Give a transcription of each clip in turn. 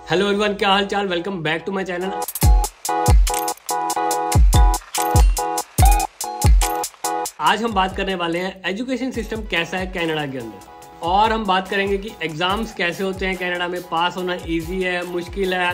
Hello everyone, क्या हाल चाल। Welcome back to my channel. आज हम बात करने वाले हैं एजुकेशन सिस्टम कैसा है कनाडा के अंदर, और हम बात करेंगे कि एग्जाम्स कैसे होते हैं कनाडा में, पास होना इजी है, मुश्किल है,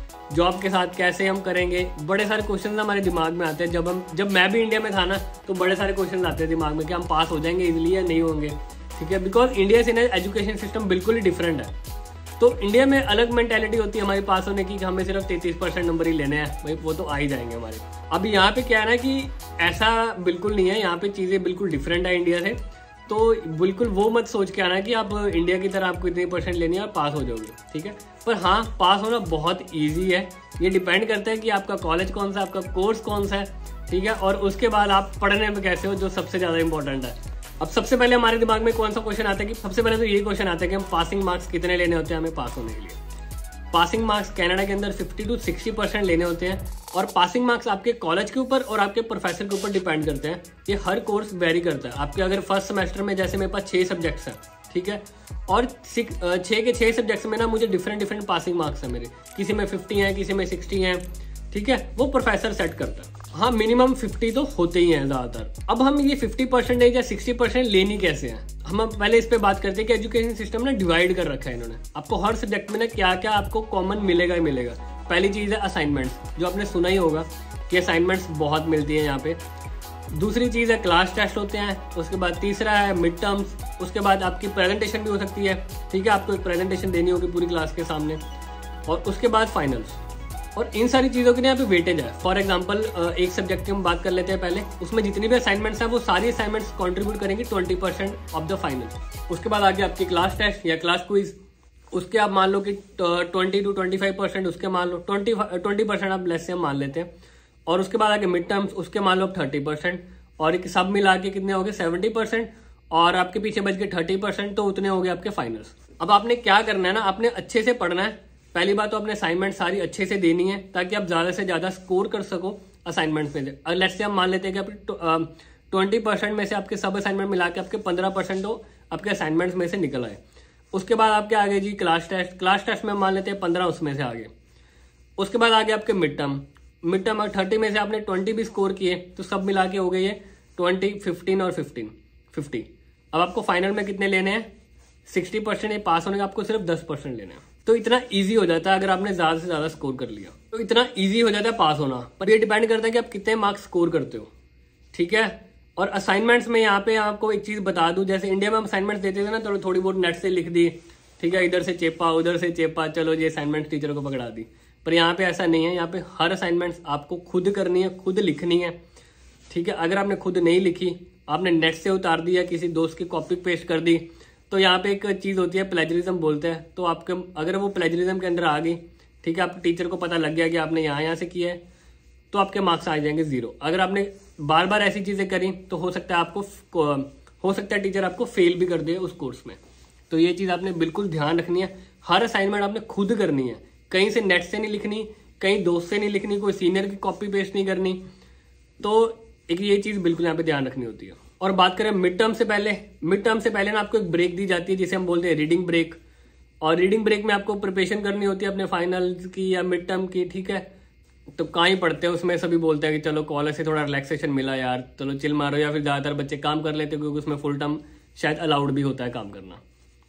जॉब के साथ कैसे हम करेंगे। बड़े सारे क्वेश्चन हमारे दिमाग में आते हैं। जब मैं भी इंडिया में था ना, तो बड़े सारे क्वेश्चन आते हैं दिमाग में कि हम पास हो जाएंगे इजीली या नहीं होंगे। ठीक है, बिकॉज इंडिया से ना एजुकेशन सिस्टम बिल्कुल ही डिफरेंट है। तो इंडिया में अलग मेंटेलिटी होती है हमारे पास होने की कि हमें सिर्फ 33% नंबर ही लेने हैं, भाई वो तो आ ही जाएंगे हमारे। अब यहाँ पे क्या है ना कि ऐसा बिल्कुल नहीं है, यहाँ पे चीज़ें बिल्कुल डिफरेंट है इंडिया से। तो बिल्कुल वो मत सोच के आना कि आप इंडिया की तरह आपको इतनी परसेंट लेनी है और पास हो जाओगे। ठीक है, पर हाँ, पास होना बहुत ईजी है। ये डिपेंड करता है कि आपका कॉलेज कौन सा है, आपका कोर्स कौन सा है। ठीक है, और उसके बाद आप पढ़ने में कैसे हो, जो सबसे ज़्यादा इंपॉर्टेंट है। अब सबसे पहले हमारे दिमाग में कौन सा क्वेश्चन आता है कि सबसे पहले तो ये क्वेश्चन आता है कि हम पासिंग मार्क्स कितने लेने होते हैं हमें पास होने के लिए। पासिंग मार्क्स कनाडा के अंदर 50 to 60% लेने होते हैं, और पासिंग मार्क्स आपके कॉलेज के ऊपर और आपके प्रोफेसर के ऊपर डिपेंड करते हैं। ये हर कोर्स वेरी करता है। आपके अगर फर्स्ट सेमेस्टर में जैसे मेरे पास 6 सब्जेक्ट्स हैं, ठीक है, और 6 के 6 सब्जेक्ट्स में ना मुझे डिफरेंट पासिंग मार्क्स हैं मेरे। किसी में 50 हैं, किसी में 60 हैं। ठीक है, वो प्रोफेसर सेट करता है। हाँ, मिनिमम 50 तो होते ही हैं ज़्यादातर। अब हम ये 50% या 60% लेनी कैसे हैं, हम पहले इस पे बात करते हैं कि एजुकेशन सिस्टम ने डिवाइड कर रखा है इन्होंने। आपको हर सब्जेक्ट में ना क्या क्या आपको कॉमन मिलेगा ही मिलेगा। पहली चीज़ है असाइनमेंट्स, जो आपने सुना ही होगा कि असाइनमेंट्स बहुत मिलती है यहाँ पे। दूसरी चीज़ है क्लास टेस्ट होते हैं। उसके बाद तीसरा है मिड टर्म्स। उसके बाद आपकी प्रेजेंटेशन भी हो सकती है। ठीक है, आपको एक प्रेजेंटेशन देनी होगी पूरी क्लास के सामने। और उसके बाद फाइनल्स। और इन सारी चीज़ों की ना यहाँ पे वेटेज है। फॉर एग्जांपल एक सब्जेक्ट की हम बात कर लेते हैं पहले। उसमें जितनी भी असाइनमेंट्स हैं वो सारी असाइनमेंट्स कंट्रीब्यूट करेंगी 20% ऑफ द फाइनल। उसके बाद आगे आपकी क्लास टेस्ट या क्लास क्विज, उसके आप मान लो कि 20 to 25%, उसके मान लो 20% आप लेस से हम मान लेते हैं। और उसके बाद आगे मिड टर्म्स, उसके मान लो 30%, और एक सब मिला के कितने हो गए 70%, और आपके पीछे बच गए 30%, तो उतने हो गए आपके फाइनल्स। अब आपने क्या करना है ना, आपने अच्छे से पढ़ना है। पहली बात तो अपने असाइनमेंट सारी अच्छे से देनी है, ताकि आप ज़्यादा से ज़्यादा स्कोर कर सको असाइनमेंट में से। लेट्स से हम मान लेते हैं कि आप 20% में से आपके सब असाइनमेंट मिला के आपके 15% तो आपके असाइनमेंट्स में से निकल आए। उसके बाद आपके आगे जी क्लास टेस्ट। क्लास टेस्ट में मान लेते हैं 15 उसमें से आगे। उसके बाद आगे आपके मिड टर्म अगर 30 में से आपने 20 भी स्कोर किए तो सब मिला के हो गए ये 20, 15 और 50। अब आपको फाइनल में कितने लेने हैं 60%। ये पास होने का आपको सिर्फ 10% लेने हैं। तो इतना इजी हो जाता है अगर आपने ज़्यादा से ज़्यादा स्कोर कर लिया, तो इतना इजी हो जाता है पास होना। पर ये डिपेंड करता है कि आप कितने मार्क्स स्कोर करते हो। ठीक है, और असाइनमेंट्स में यहाँ पे आपको एक चीज़ बता दूं, जैसे इंडिया में हम असाइनमेंट्स देते थे ना, तो थोड़ी बहुत नेट से लिख दी। ठीक है, इधर से चेपा उधर से चेपा, चलो ये असाइनमेंट टीचर को पकड़ा दी। पर यहाँ पे ऐसा नहीं है। यहाँ पे हर असाइनमेंट्स आपको खुद करनी है, खुद लिखनी है। ठीक है, अगर आपने खुद नहीं लिखी, आपने नेट से उतार दिया, किसी दोस्त की कॉपी पेस्ट कर दी, तो यहाँ पे एक चीज़ होती है प्लेजरिज्म बोलते हैं। तो आपके अगर वो प्लेजरिज्म के अंदर आ गई, ठीक है, आप टीचर को पता लग गया कि आपने यहाँ से किया है, तो आपके मार्क्स आ जाएंगे 0। अगर आपने बार बार ऐसी चीज़ें करी तो हो सकता है टीचर आपको फेल भी कर दे उस कोर्स में। तो ये चीज़ आपने बिल्कुल ध्यान रखनी है। हर असाइनमेंट आपने खुद करनी है, कहीं से नेट से नहीं लिखनी, कहीं दोस्त से नहीं लिखनी, कोई सीनियर की कॉपी पेस्ट नहीं करनी। तो एक ये चीज़ बिल्कुल यहाँ पे ध्यान रखनी होती है। और बात करें मिड टर्म से पहले ना आपको एक ब्रेक दी जाती है, जिसे हम बोलते हैं रीडिंग ब्रेक। और रीडिंग ब्रेक में आपको प्रिपरेशन करनी होती है अपने फाइनल्स की या मिड टर्म की। ठीक है, तो कहाँ ही पढ़ते हैं उसमें, सभी बोलते हैं कि चलो कॉलेज से थोड़ा रिलैक्सेशन मिला यार, चलो चिल मारो, या फिर ज़्यादातर बच्चे काम कर लेते हैं क्योंकि उसमें फुल टर्म शायद अलाउड भी होता है काम करना।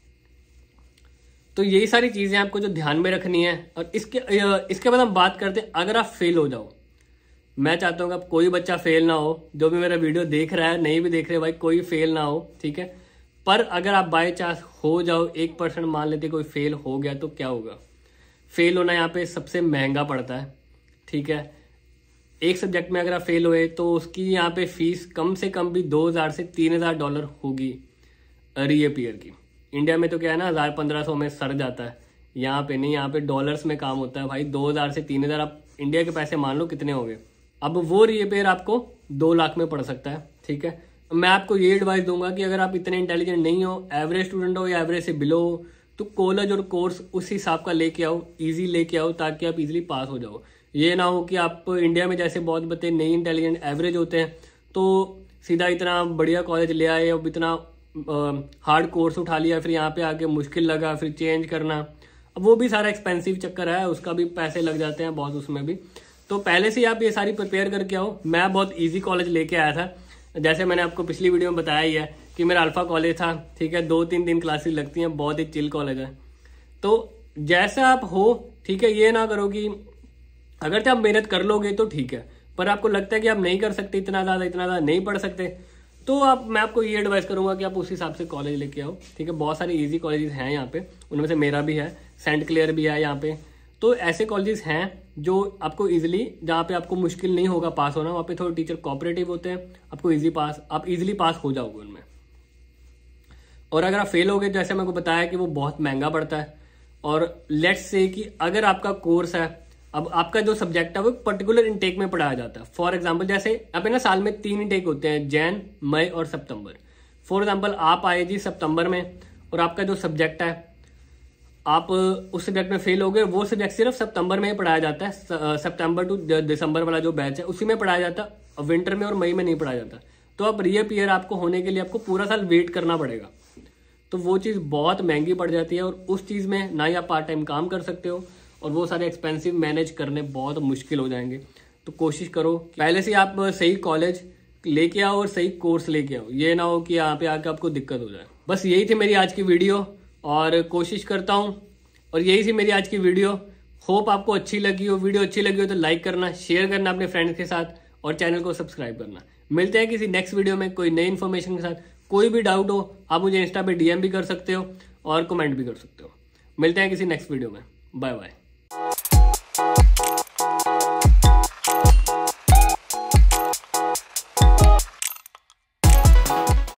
तो यही सारी चीज़ें आपको जो ध्यान में रखनी है। और इसके बाद हम बात करते हैं अगर आप फेल हो जाओ। मैं चाहता हूँ कि कोई बच्चा फेल ना हो, जो भी मेरा वीडियो देख रहा है, नहीं भी देख रहे भाई, कोई फेल ना हो। ठीक है, पर अगर आप बाय चांस हो जाओ, 1% मान लेते कोई फेल हो गया, तो क्या होगा। फेल होना यहाँ पे सबसे महंगा पड़ता है। ठीक है, एक सब्जेक्ट में अगर आप फेल हुए तो उसकी यहाँ पे फीस कम से कम भी $2000 से $3000 होगी रीअपीयर की। इंडिया में तो क्या है ना, 1000-1500 में सर जाता है। यहाँ पे नहीं, यहाँ पे डॉलर्स में काम होता है भाई। 2000 से 3000 आप इंडिया के पैसे मान लो कितने हो गए। अब वो रीअपीयर आपको 2 लाख में पड़ सकता है। ठीक है, मैं आपको ये एडवाइस दूंगा कि अगर आप इतने इंटेलिजेंट नहीं हो, एवरेज स्टूडेंट हो या एवरेज से बिलो हो, तो कॉलेज और कोर्स उस हिसाब का लेके आओ, इजी लेके आओ, ताकि आप इजीली पास हो जाओ। ये ना हो कि आप इंडिया में जैसे बहुत बच्चे नहीं इंटेलिजेंट एवरेज होते हैं, तो सीधा इतना बढ़िया कॉलेज ले आए, अब इतना हार्ड कोर्स उठा लिया, फिर यहाँ पे आके मुश्किल लगा, फिर चेंज करना। अब वो भी सारा एक्सपेंसिव चक्कर है, उसका भी पैसे लग जाते हैं बहुत उसमें भी। तो पहले से ही आप ये सारी प्रिपेयर करके आओ। मैं बहुत ईजी कॉलेज लेके आया था, जैसे मैंने आपको पिछली वीडियो में बताया ही है कि मेरा अल्फा कॉलेज था, ठीक है, 2-3 दिन क्लासेस लगती हैं, बहुत ही चिल कॉलेज है। तो जैसा आप हो, ठीक है, ये ना करो कि अगर आप मेहनत कर लोगे तो ठीक है, पर आपको लगता है कि आप नहीं कर सकते, इतना ज़्यादा नहीं पढ़ सकते, तो मैं आपको ये एडवाइस करूंगा कि आप उस हिसाब से कॉलेज लेके आओ, ठीक है। बहुत सारे इजी कॉलेजेस हैं यहाँ पे, उनमें से मेरा भी है, सेंट क्लेयर भी है यहाँ पे। तो ऐसे कॉलेजेस हैं जो आपको इजीली, जहाँ पे आपको मुश्किल नहीं होगा पास होना, वहाँ पे थोड़े टीचर कोऑपरेटिव होते हैं, आपको आप इजीली पास हो जाओगे उनमें। और अगर आप फेल हो गए, जैसे मेरे को बताया कि वो बहुत महंगा पड़ता है, और लेट्स से कि अगर आपका कोर्स है, अब आपका जो सब्जेक्ट है वो पर्टिकुलर इनटेक में पढ़ाया जाता है। फॉर एग्जांपल जैसे अब ना साल में 3 इनटेक होते हैं, जैन, मई और सितंबर। फॉर एग्जांपल आप आए जी सितंबर में, और आपका जो सब्जेक्ट है, आप उस सब्जेक्ट में फेल हो गए, वो सब्जेक्ट सिर्फ सितंबर में ही पढ़ाया जाता है, सितंबर टू दिसंबर वाला जो बैच है उसी में पढ़ाया जाता है, विंटर में और मई में नहीं पढ़ाया जाता। तो अब रीअपीयर आपको होने के लिए आपको पूरा साल वेट करना पड़ेगा, तो वो चीज़ बहुत महंगी पड़ जाती है, और उस चीज़ में ना ही आप पार्ट टाइम काम कर सकते हो, और वो सारे एक्सपेंसिव मैनेज करने बहुत मुश्किल हो जाएंगे। तो कोशिश करो पहले से आप सही कॉलेज लेके आओ और सही कोर्स लेके आओ, ये ना हो कि यहाँ पे आके आपको दिक्कत हो जाए। बस यही थी मेरी आज की वीडियो, और कोशिश करता हूँ, और यही थी मेरी आज की वीडियो। होप आपको अच्छी लगी हो। वीडियो अच्छी लगी हो तो लाइक करना, शेयर करना अपने फ्रेंड्स के साथ, और चैनल को सब्सक्राइब करना। मिलते हैं किसी नेक्स्ट वीडियो में कोई नई इन्फॉर्मेशन के साथ। कोई भी डाउट हो आप मुझे इंस्टा पे DM भी कर सकते हो और कमेंट भी कर सकते हो। मिलते हैं किसी नेक्स्ट वीडियो में। Bye bye.